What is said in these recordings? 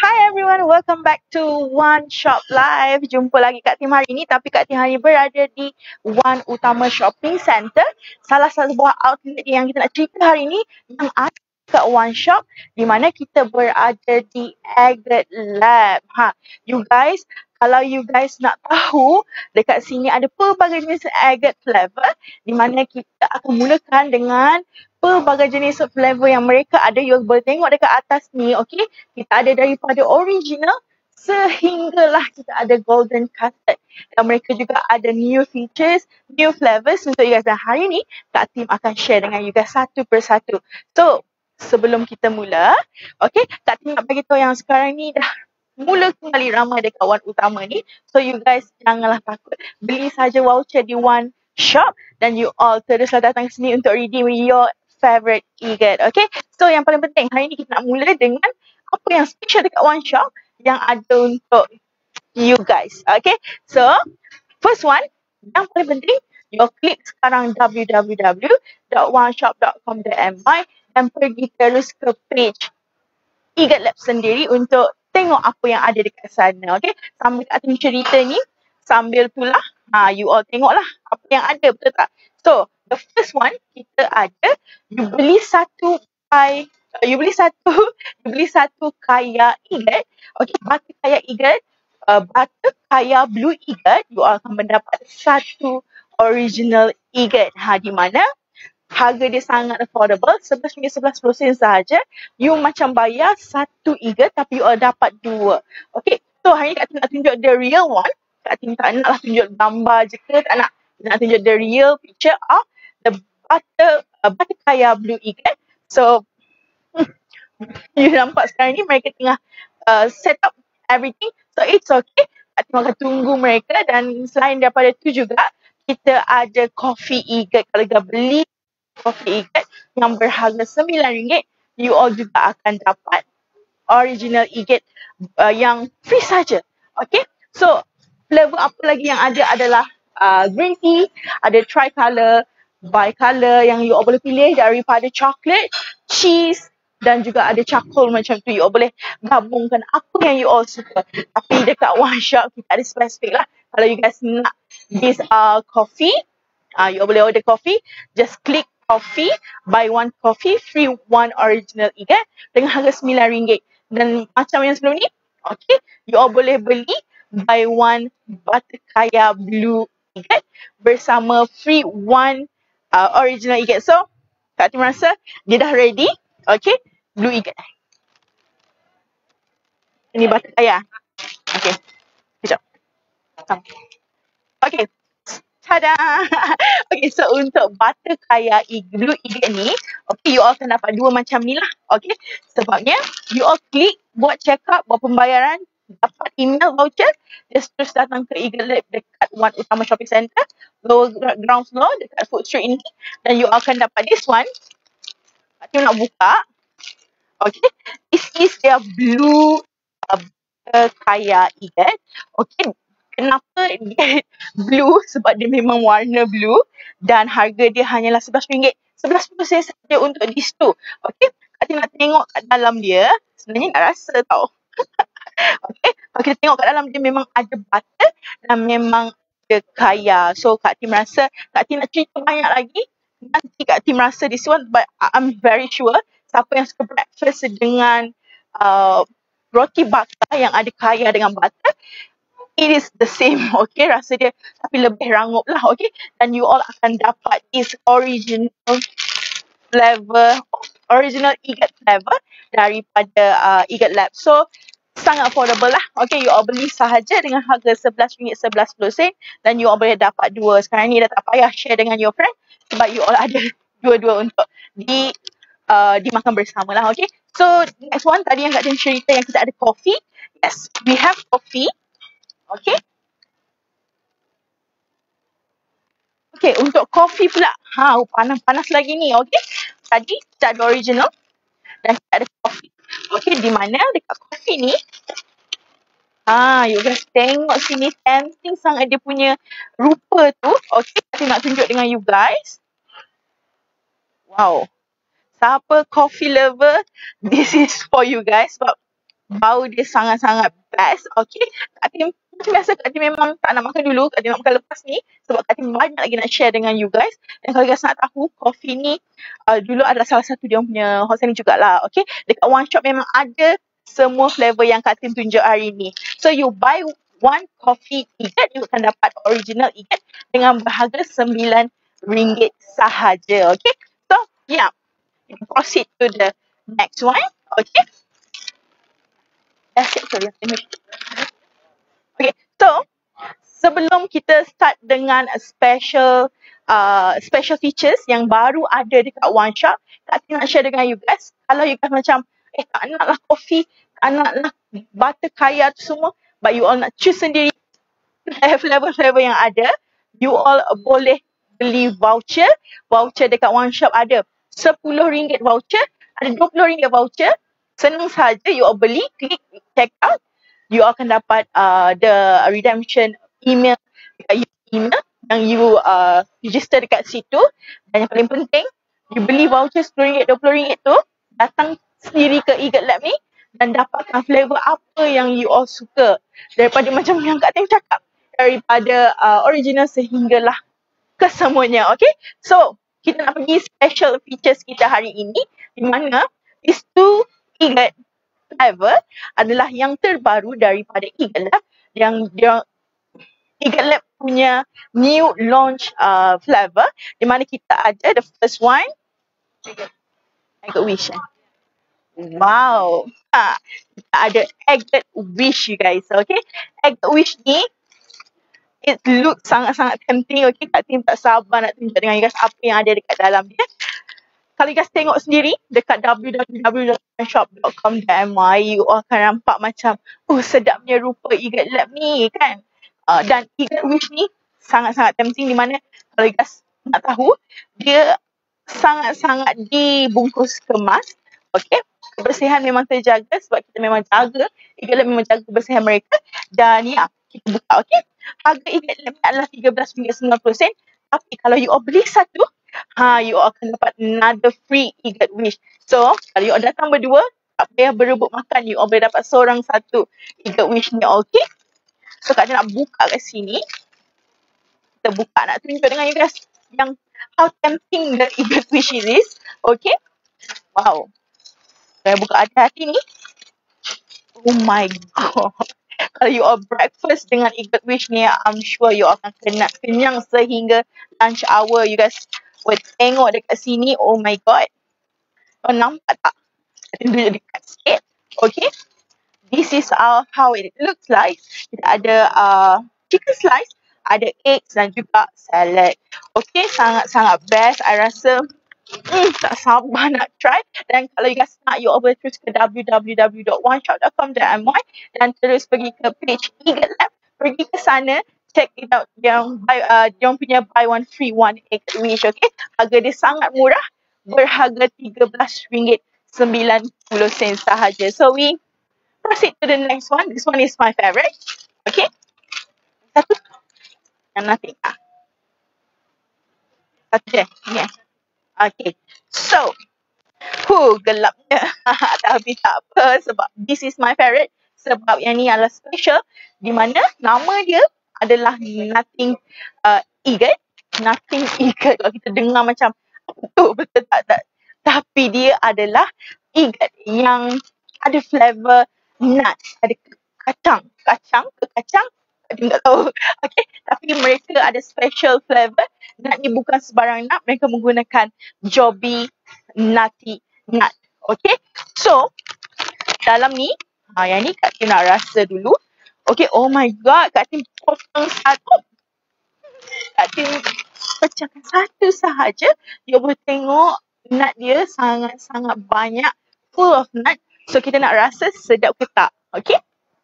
Hi everyone, welcome back to One Shop Live. Jumpa lagi Kak Tim hari ini, tapi Kak Tim hari ini berada di One Utama Shopping Center. Salah satu buah outlet yang kita nak cerita hari ini yang ada kat One Shop, di mana kita berada di Agate Lab. You guys, kalau you guys nak tahu, dekat sini ada pelbagai jenis Agate flavor, di mana kita akan mulakan dengan pelbagai jenis flavor yang mereka ada. You boleh tengok dekat atas ni, okay? Kita ada daripada original sehinggalah kita ada golden custard. Dan mereka juga ada new features, new flavors untuk you guys. Dan hari ni, Kak Tim akan share dengan you guys satu persatu. So, sebelum kita mula, okay, Kak Tim nak bagi tahu yang sekarang ni dah mula kembali ramai dekat One Utama ni. So, you guys janganlah takut. Beli saja voucher di One Shop dan you all teruslah datang ke sini untuk redeem your favorite Agate. Okay, so yang paling penting hari ni kita nak mula dengan apa yang special dekat One Shop yang ada untuk you guys. Okay, so first one, yang paling penting, you klik sekarang www.oneshop.com.my dan pergi terus ke page Agate Lab sendiri untuk tengok apa yang ada dekat sana. Okay, sambil kat tim cerita ni, sambil pula you all tengoklah apa yang ada, betul tak? So, the first one, kita ada, you beli satu kaya Agate. Okay, butter kaya Agate, butter kaya blue Agate, you all akan mendapat satu original Agate. Di mana harga dia sangat affordable, RM11.11 sahaja. You macam bayar satu Agate tapi you all dapat dua. Okay, so hari ni Kak Tim nak tunjuk the real one. Kak Tim tak naklah tunjuk gambar je ke, tak nak. Nak tunjuk the real picture of the butter kaya blue Agate. So, you nampak sekarang ni mereka tengah set up everything. So, it's okay. Kak Tim akan tunggu mereka. Dan selain daripada tu juga, kita ada coffee Agate. Kalau kita beli coffee Agate yang berharga RM9, you all juga akan dapat original Agate yang free saja. Okay, so flavor apa lagi yang ada adalah green tea, ada tricolor, bicolor yang you all boleh pilih daripada chocolate, cheese dan juga ada charcoal macam tu. You all boleh gabungkan apa yang you all suka. Tapi dekat One Shop kita ada spesifik lah. Kalau you guys nak this coffee, you all boleh order coffee, just click coffee, buy one coffee, free one original Agate dengan harga RM9. Dan macam yang sebelum ni, okay, you all boleh beli buy one butter kaya blue Agate bersama free one original Agate. So, Kak Tim rasa dia dah ready. Okay, blue Agate. Ini butter kaya. Okay, sekejap. Okay, tada! Okay, so untuk butter kaya blue Agate ni, okay, you all akan dapat dua macam ni lah. Okay, sebabnya you all klik buat check up, buat pembayaran, dapat email voucher, just terus datang ke Agate Lab dekat One Utama Shopping Center, lower ground floor dekat Food Street ini, dan you all akan dapat this one. Kita nak buka. Okay, this is their blue butter kaya Agate. Okay, kenapa dia blue? Sebab dia memang warna blue dan harga dia hanyalah RM11. RM11 saja untuk these two. Okay, Kak Tim nak tengok kat dalam dia. Sebenarnya tak rasa tau. Okay, kalau kita tengok kat dalam dia memang ada butter dan memang ada kaya. So, Kak Tim rasa, Kak Tim nak cerita banyak lagi. Nanti Kak Tim rasa this one, but I'm very sure siapa yang suka breakfast dengan roti bakar yang ada kaya dengan butter, it is the same, okay, rasa dia tapi lebih rangup lah, okay. Dan you all akan dapat is original flavor, original Agate flavor daripada Agate Lab. So, sangat affordable lah. Okay, you all beli sahaja dengan harga RM11.11 dan you all boleh dapat dua. Sekarang ni dah tak payah share dengan your friend sebab you all ada dua-dua untuk dimakan bersama lah, okay. So, next one, tadi yang Kak Tim cerita yang kita ada coffee. Yes, we have coffee. Okay. Okay, untuk coffee pula. Panas-panas lagi ni, okay. Tadi kita ada original dan kita ada coffee. Okay, di mana dekat coffee ni, you guys tengok sini, tempting sangat dia punya rupa tu. Okay, saya nak tunjuk dengan you guys. Wow. Siapa coffee lover, this is for you guys. Sebab Bau dia sangat-sangat best. Okay. Kak Tim, macam biasa Kak Tim memang tak nak makan dulu. Kak Tim nak makan lepas ni. Sebab Kak Tim banyak lagi nak share dengan you guys. Dan kalau guys nak tahu, kopi ni dulu adalah salah satu dia punya hot selling jugalah. Okay. Dekat One Shop memang ada semua flavor yang Kak Tim tunjuk hari ni. So you buy one coffee ikat, you akan dapat original ikat dengan berharga RM9 sahaja. Okay. So, yeah. Proceed to the next one. Okay. Sorry. Okay. So, sebelum kita start dengan special features yang baru ada dekat One Shop, Kak Tim nak share dengan you guys. Kalau you guys macam, tak nak lah kopi, tak nak lah butter kaya tu semua, but you all nak choose sendiri flavor-flavor yang ada, you all boleh beli voucher dekat One Shop ada RM10 voucher, ada RM20 voucher. Senang saja you all beli, klik check out, you all akan dapat the redemption email dekat email yang you register dekat situ. Dan yang paling penting, you beli voucher RM10, RM20 tu, datang sendiri ke Eagle Lab ni dan dapatkan flavor apa yang you all suka. Daripada macam yang Kak Tim cakap, daripada original sehinggalah kesemuanya. Okay, so kita nak pergi special features kita hari ini, di mana these two Eagle flavor adalah yang terbaru daripada Eagle Lab, yang dia Eagle Lab punya new launch flavor, di mana kita ada the first one, Egg Wish. Wow, kita ada Egg Wish you guys. Okay, Egg Wish ni it look sangat-sangat tempting. Okay, Kak Tim tak sabar nak tunjuk dengan you guys apa yang ada dekat dalam dia. Kalau you guys tengok sendiri dekat www.shop.com.my, you akan nampak macam sedapnya rupa Eagle Lab ni kan. Dan Eagle Wish ni sangat-sangat tempting, di mana kalau you guys nak tahu, dia sangat-sangat dibungkus kemas. Okay, kebersihan memang terjaga sebab kita memang jaga, Eagle Lab memang jaga kebersihan mereka. Dan ya, kita buka. Okay, harga Eagle Lab adalah RM13.90. Tapi kalau you all beli satu, you all akan dapat another free Eagle Wish. So, kalau you all datang berdua, tak payah berebut makan, you all boleh dapat seorang satu Eagle Wish ni. Okay, so Kak Tim nak buka kat sini. Kita buka, nak tunjuk dengan you guys yang how tempting the Eagle Wish is. Okay, wow. Saya buka hati-hati ni. Oh my god. Kalau you all breakfast dengan Eagle Wish ni, I'm sure you akan kenyang sehingga lunch hour. You guys will tengok dekat sini. Oh my god. Oh, nampak tak? Kita tunjuk dekat sikit. Okay. This is how it looks like. Kita ada chicken slice, ada eggs dan juga salad. Okay, sangat-sangat best. I rasa tak sabar nak try. Dan kalau you guys nak, you all boleh terus ke www.oneshop.com.my dan terus pergi ke page Eagle Lab. Pergi ke sana, check it out yang punya buy one free one Egg Wish. Okay, harga dia sangat murah, berharga RM13.90 sahaja. So we proceed to the next one. This one is my favorite. Okay, satu yang nothing. Satu je. Yeah. Okay, so gelapnya. Tapi tak apa, sebab this is my favorite. Sebab yang ni adalah special, di mana nama dia adalah Nothing Eagle. Nothing Eagle. Kalau kita dengar macam betul tak. Tapi dia adalah Eagle yang ada flavor nut, ada kacang, saya tak tahu. Okay, tapi mereka ada special flavor. Nut ni bukan sebarang nut, mereka menggunakan Joby Nutty Nut. Okay, so dalam ni, yang ni Kak Tim nak rasa dulu. Okay, oh my god, Kak Tim potong satu. Kak Tim pecahkan satu sahaja. You boleh tengok nut dia sangat-sangat banyak, full of nut. So kita nak rasa sedap ke tak. Okay.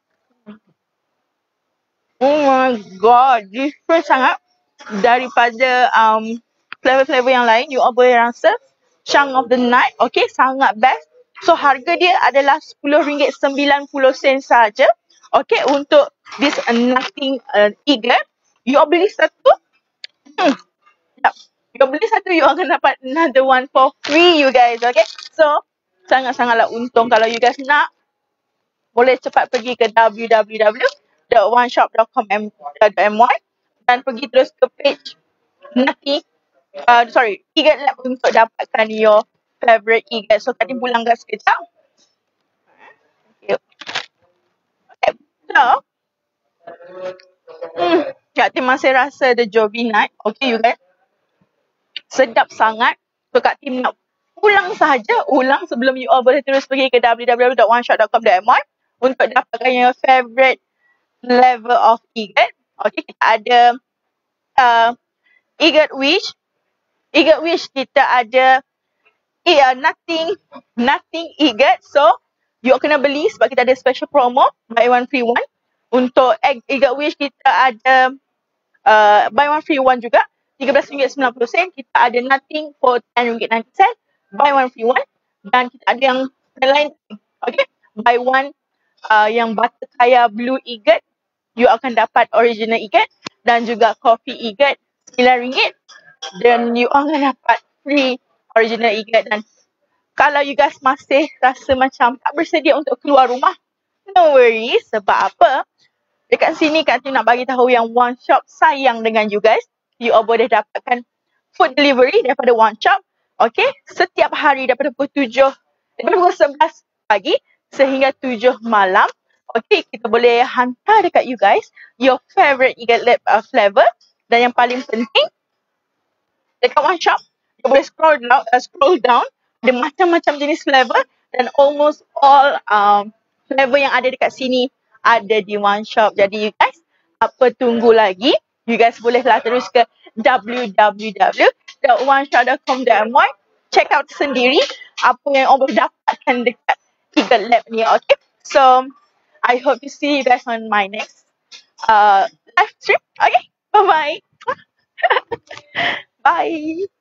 Oh my god, different sangat daripada flavor-flavor yang lain. You all boleh rasa chunk of the nut. Okay, sangat best. So harga dia adalah RM10.90 saja. Okay, untuk this Nothing Eagle. You all beli satu. You all beli satu, you all akan dapat another one for free, you guys. Okay, so sangat-sangatlah untung kalau you guys nak boleh cepat pergi ke www.oneshop.com.my dan pergi terus ke page Eagle Lab untuk dapatkan your favorite Eagle. So, Kak Tim pulangkan sekejap. Okay. So, Kak Tim masih rasa the Joby Night. Okay, you guys. Sedap sangat. So, Kak Tim nak ulang sebelum you all boleh terus pergi ke www.oneshop.com.my untuk dapatkan your favorite level of Eagle. Okay, kita ada Eagle Wish. Eagle Wish kita ada nothing Eagle. So, you all kena beli sebab kita ada special promo buy one free one. Untuk Eagle Wish kita ada buy one free one juga RM13.90. Kita ada nothing for RM10.90. Buy one free one. Dan kita ada yang lain. Okay. Buy one yang butter kaya blue Eagle. You akan dapat original Eagle. Dan juga coffee Eagle RM9. Dan you akan dapat free original Eagle. Dan kalau you guys masih rasa macam tak bersedia untuk keluar rumah, no worries. Sebab apa? Dekat sini Kak Tim nak bagi tahu yang One Shop sayang dengan you guys. You all boleh dapatkan food delivery daripada One Shop. Okay. Setiap hari daripada pukul 11 pagi sehingga 7 malam. Okay. Kita boleh hantar dekat you guys your favorite Eagle Lab flavor. Dan yang paling penting, dekat One Shop, you boleh scroll down. Ada macam-macam jenis flavor dan almost all flavor yang ada dekat sini ada di One Shop. Jadi you guys, apa tunggu lagi? You guys bolehlah terus ke www.oneshop.com.my. Check out sendiri apa yang boleh dapatkan dekat Eagle Lab ni. Okay. So, I hope to see you guys on my next live stream. Okay. Bye-bye. Bye.